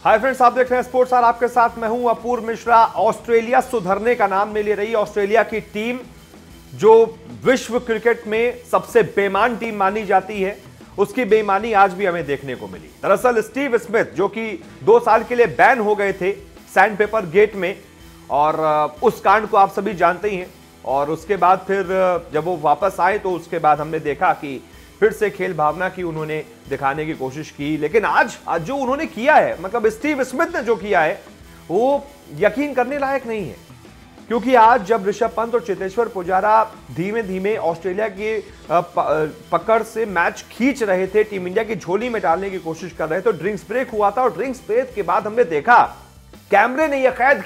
Hi friends, आप देख रहे हैं स्पोर्ट्स आवर। आपके साथ मैं हूं अपूर्व मिश्रा। ऑस्ट्रेलिया सुधरने का नाम नहीं ले रही। ऑस्ट्रेलिया की टीम जो विश्व क्रिकेट में सबसे बेईमान टीम मानी जाती है, उसकी बेईमानी आज भी हमें देखने को मिली। दरअसल स्टीव स्मिथ जो कि 2 साल के लिए बैन हो गए थे सैंडपेपर गेट में, और उस कांड को आप सभी जानते ही हैं। और उसके बाद फिर जब वो वापस आए तो उसके बाद हमने देखा कि फिर से खेल भावना की उन्होंने दिखाने की कोशिश की। लेकिन आज जो उन्होंने किया है, मतलब स्टीव स्मिथ ने जो किया है, वो यकीन करने लायक नहीं है। क्योंकि आज जब ऋषभ पंत और चेतेश्वर पुजारा धीमे धीमे ऑस्ट्रेलिया की पकड़ से मैच खींच रहे थे, टीम इंडिया की झोली में डालने की कोशिश कर रहे थे, तो ड्रिंक्स ब्रेक हुआ था। और ड्रिंक्स ब्रेक के बाद हमने देखा कैमरे ने यह कैद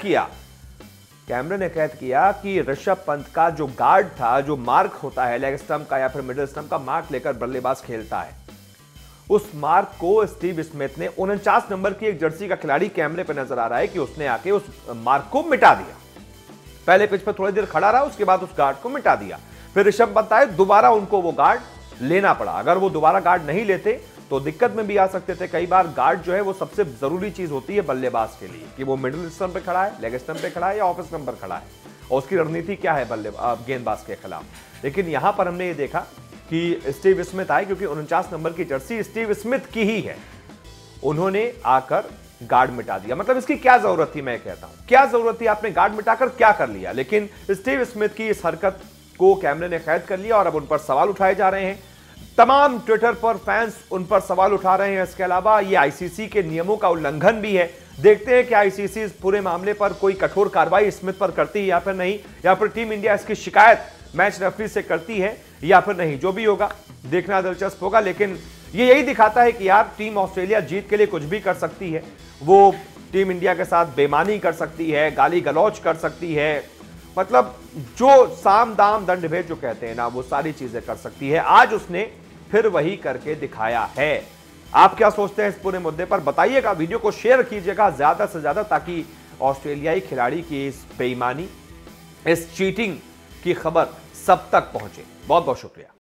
किया कि ऋषभ पंत का जो गार्ड था, जो मार्क होता है लेग स्टंप का या फिर मिडिल स्टंप का मार्क लेकर बल्लेबाज खेलता है, उस मार्क को स्टीव स्मिथ ने 49 नंबर की एक जर्सी का खिलाड़ी कैमरे पर नजर आ रहा है कि उसने आके उस मार्क को मिटा दिया। पहले पिच पर थोड़ी देर खड़ा रहा, उसके बाद उस गार्ड को मिटा दिया। फिर ऋषभ पंत आए, दोबारा उनको वो गार्ड लेना पड़ा। अगर वो दोबारा गार्ड नहीं लेते तो दिक्कत में भी आ सकते थे। कई बार गार्ड जो है वो सबसे जरूरी चीज होती है बल्लेबाज के लिए, कि वो मिडिल स्टंप पे खड़ा है, लेग स्टंप पे खड़ा है या ऑफ स्टंप पर खड़ा है, और उसकी रणनीति क्या है गेंदबाज के खिलाफ। लेकिन यहां पर हमने ये देखा कि स्टीव स्मिथ आए, क्योंकि 49 नंबर की जर्सी स्टीव स्मिथ की ही है, उन्होंने आकर गार्ड मिटा दिया। मतलब इसकी क्या जरूरत थी, मैं कहता हूं क्या जरूरत थी, आपने गार्ड मिटाकर क्या कर लिया। लेकिन स्टीव स्मिथ की इस हरकत को कैमरे ने कैद कर लिया और अब उन पर सवाल उठाए जा रहे हैं। तमाम ट्विटर पर फैंस उन पर सवाल उठा रहे हैं। इसके अलावा ये आईसीसी के नियमों का उल्लंघन भी है। देखते हैं कि आईसीसी इस पूरे मामले पर कोई कठोर कार्रवाई स्मिथ पर करती है या फिर नहीं, या फिर टीम इंडिया इसकी शिकायत मैच रेफरी से करती है या फिर नहीं। जो भी होगा देखना दिलचस्प होगा। लेकिन ये यही दिखाता है कि यार टीम ऑस्ट्रेलिया जीत के लिए कुछ भी कर सकती है। वो टीम इंडिया के साथ बेईमानी कर सकती है, गाली गलौज कर सकती है, मतलब जो साम दाम दंड भेद जो कहते हैं ना, वो सारी चीजें कर सकती है। आज उसने फिर वही करके दिखाया है। आप क्या सोचते हैं इस पूरे मुद्दे पर, बताइएगा। वीडियो को शेयर कीजिएगा ज्यादा से ज्यादा, ताकि ऑस्ट्रेलियाई खिलाड़ी की इस बेईमानी, इस चीटिंग की खबर सब तक पहुंचे। बहुत बहुत शुक्रिया।